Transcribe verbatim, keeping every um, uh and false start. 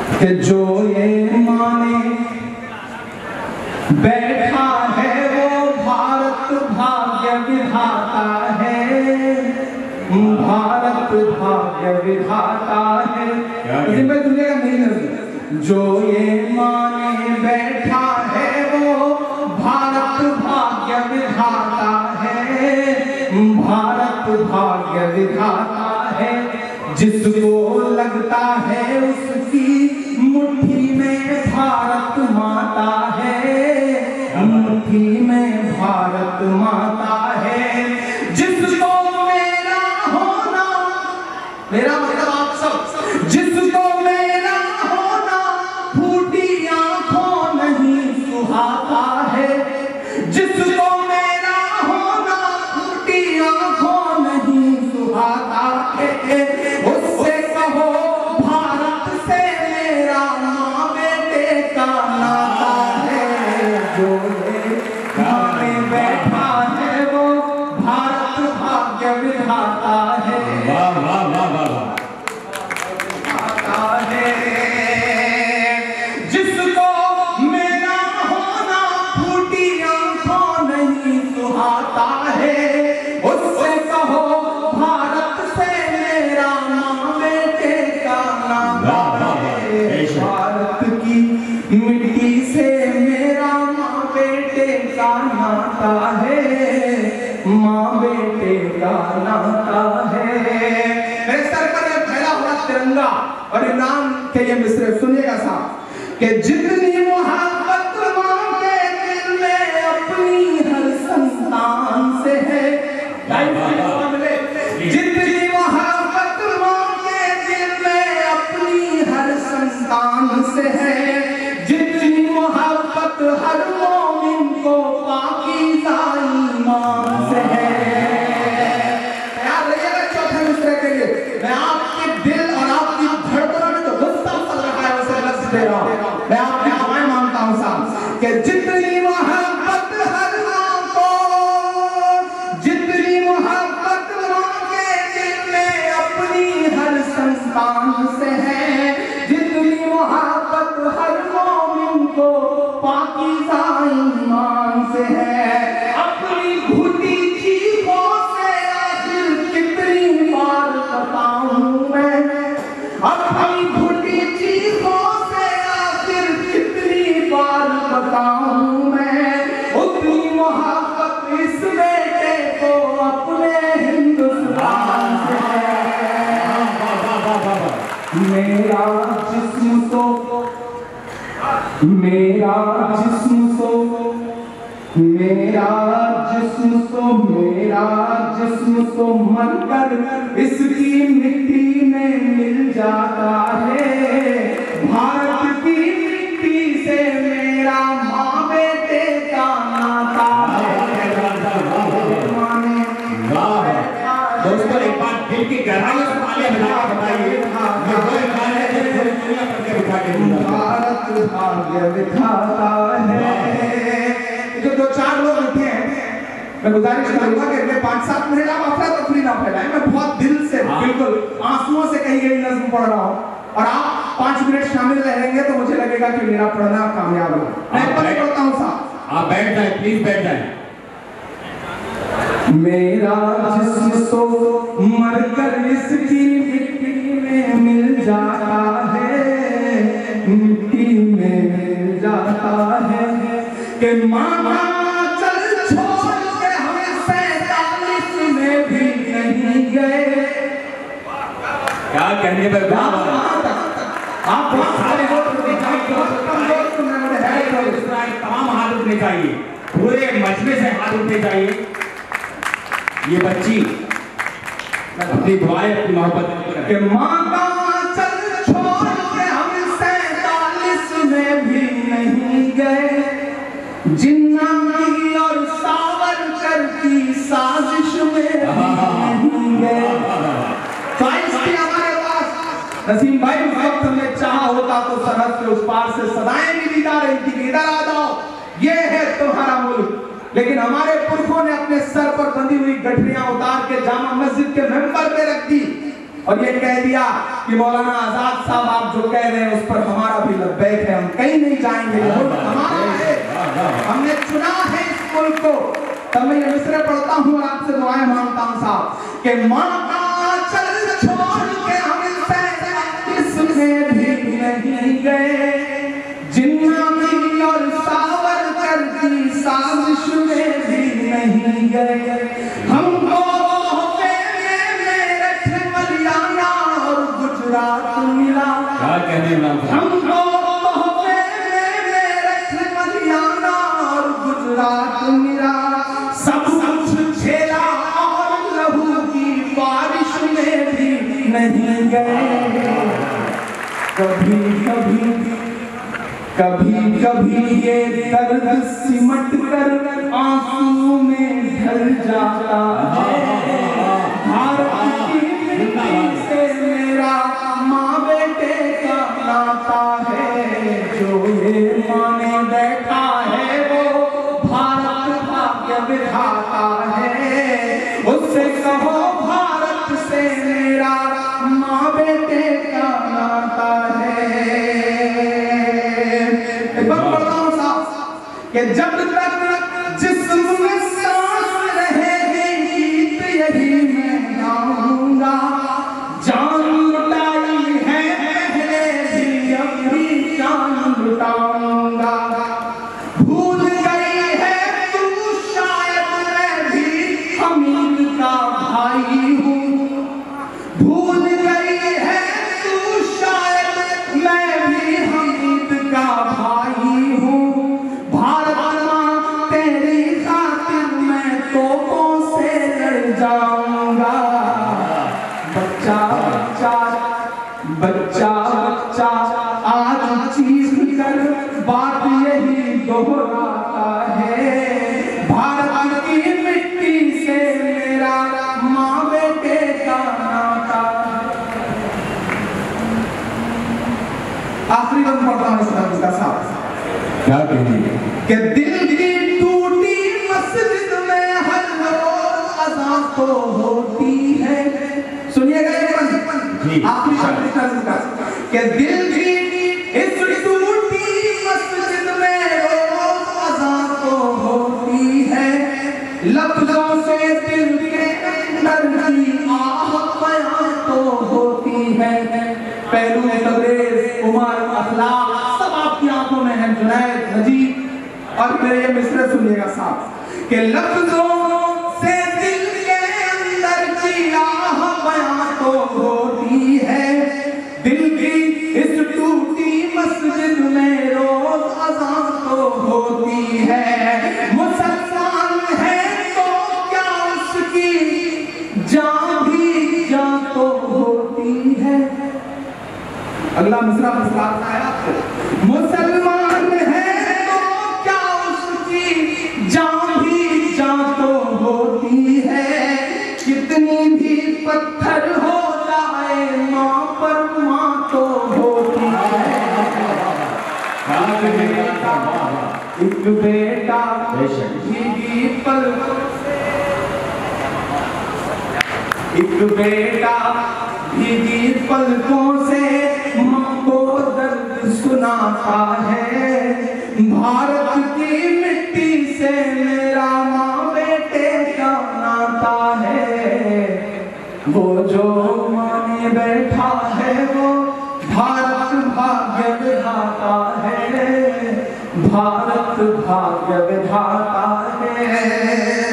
कि जो ये माने बैठा है वो भारत भाग्य विधाता है, भारत भाग्य विधाता है। इसमें सुनिएगा नहीं नजर, जो ये माने बैठा है वो भारत भाग्य विधाता है, भारत भाग्य विधाता है। जिसको लगता है उसकी मुट्ठी में भारत माता है, मुट्ठी में भारत माता है। जिसको मेरा होना, मेरा मतलब आप सब, जिसको मेरा होना फूटी आंखों नहीं सुहाता है, जिसको मेरा होना फूटी आंखों नहीं सुहाता है, उससे कहो भारत से मेरा माँ बेटे का नाता है। जो माने बैठा है वो भारत भाग्य विधाता है, वाह वाह वाह वाह है। जिसको मेरा होना फूटी आंखों नहीं सुहाता है, उससे कहो भारत से मेरा माँ बेटे का नाता है। भारत की मिट्टी से मेरा माँ बेटे का नाता है, माँ बेटे का नाता है। मेरे सर पर ये फैला हुआ तिरंगा और इमरान के ये मिसरे सुनिएगा साहब कि जितनी मोहब्बत माँ के दिल में अपनी हर संतान से है, जितनी मोहब्बत माँ के दिल में अपनी हर संतान से है, जितनी मोहब्बत हर मोमिन को पाकीज़ा ईमान से है। याद रखिएगा चौथे मिसरे के लिए मैं आपके दिल और आपकी धड़कनों में जो गुस्सा चल रहा है उसे लफ्ज़ दे रहा हूँ, मैं आपकी दुआएं मांगता हूँ साहब कि जितनी मोहब्बत हर माँ को, जितनी मोहब्बत माँ के दिल में अपनी हर संतान से है, जितनी मोहब्बत हर मोमिन को पाकीज़ा ईमान से है। अपनी घुटी चीखों से आखिर कितनी बार बताऊं मैं, अपनी घुटी चीखों से आखिर कितनी बार बताऊं मैं, उतनी मोहब्बत इस बेटे को अपने हिंदुस्तान से है। मेरा जिस्म तो, मेरा जिस्म तो, मेरा जिस्म तो, मेरा जिस्म तो मरकर इसकी मिट्टी में मिल जाता है। भारत की मिट्टी से मेरा माँ बेटे का नाता है। दोस्तों एक बार दिल की गहराई से तालियां बजा के बताइए, ये वो गाना है जो पूरी दुनिया पर के बिठा के भारत भाग्य विधाता है। जो दो चार लोग बैठे हैं, मैं गुजारिश करूंगा कि अगले पाँच सात मिनट आप अफरा तफरी ना फैलाएं। मैं बहुत दिल से, बिल्कुल आंसुओं से कही गई नज़्म पढ़ रहा हूँ और आप पाँच मिनट शामिल रहेंगे तो मुझे लगेगा कि मेरा पढ़ना कामयाब होगा। मैं पढ़ता हूँ साहब, आप बैठ जाए, प्लीज बैठ जाए। मेरा जिस्म तो मरकर इसकी मिट्टी में मिल जाता है, मिट्टी में मिल जाता है कि मामा चल छोड़ के हमें सैतालीस में भी नहीं गए। क्या कहने पर आप तमाम हाथ उठने चाहिए, पूरे मजमे से हाथ उठने चाहिए। ये बच्ची अपनी दुआएं, अपनी मोहब्बत के माता चल छोड़ के हम सैतालीस में भी नहीं गए, जिन्ना की और सावरकर की साजिश में नहीं गए। हमारे पास नसीम भाई उस वक्त हमने चाहा होता तो सरहद के उस पार से सदाएं भी दिखा रही थी, इधर आ जाओ, ये है तुम्हारा मुल्क। लेकिन हमारे पुरखों ने अपने सर पर बंधी हुई गठरियां उतार के जामा मस्जिद के मेंबर पे रख दी और ये कह दिया कि मौलाना आजाद साहब आप जो कह रहे हैं उस पर हमारा लब्बैक है, हम कहीं नहीं जाएंगे, ये मुल्क हमारा है, हमने चुना है इस मुल्क को। तब मैं ये मिसरे पढ़ता हूँ और आपसे दुआएं मांगता हूँ साहब कि माँ का चल छोड़ के हमसे इसमें भी नहीं गए, जिन्ना की और सावरकर की साजिश में भी नहीं गए। हमको मेरठ मलियाना और गुजरात मिला, क्या कहने हमको मेरठ मलियाना और गुजरात मिला, सब कुछ झेला और लहू की बारिश में भी नहीं गए। कभी कभी कभी कभी ये दर्द सिमट कर आंसू में ढल जाता है। भारत की मिट्टी से मेरा माँ बेटे का नाता है, जो ये माने बैठा है वो भारत भाग्य विधाता है। उससे कहो भारत से मेरा माँ बेटे का नाता है। कि जब तक जिस्म में सांस रहेगी गीत यही मैं गाऊंगा, जान लुटाई है पहले भी अब भी जान लुटाऊंगा। भूल गई है तू शायद मैं भी हमीद का भाई हूँ, भूल गई है तू शायद मैं भी हमीद का भाई हूँ। जाऊंगा बच्चा बच्चा बच्चा बच्चा आज चीख कर बात यही दोहराता है। भारत की मिट्टी से मेरा माँ बेटे का नाता। आखिरी बंद पढ़ता हूँ इसका साथ, क्या कहने कि दिल की टूटी मस्जिद में हर अज़ान तो होती है। सुनिएगा ये बंद आखिरी शब्द का कि दिल की इस टूटी मस्जिद में रोज अज़ान तो होती है, लफ्जों से दिल के अंदर की आह बयां तो होती है। पहलू तबरेज़ उमर अखलाक सब आपकी आंखों में है, जुनैद नजीब। और मेरे ये मिसरे सुनिएगा साहब कि लफ्जों से दिल के अंदर की आह बयां तो होती है, दिल की इस टूटी मस्जिद में रोज अज़ान तो होती है। मुसलमान है तो क्या उसकी जान भी जान तो होती है। अगला मिसरा मसला आया, मुसलमान है तो क्या उसकी जान भी जान तो होती है, कितनी भी पत्थर हो जाए माँ पर माँ तो होती है। एक बेटा भीगी पलकों से, एक बेटा भीगी पलकों से माँ को दर्द सुनाता है। भारत की मिट्टी से मेरा माँ बेटे का नाता है, वो जो माने बैठा है वो भारत भाग्य विधाता है, भारत भाग्य विधाता है।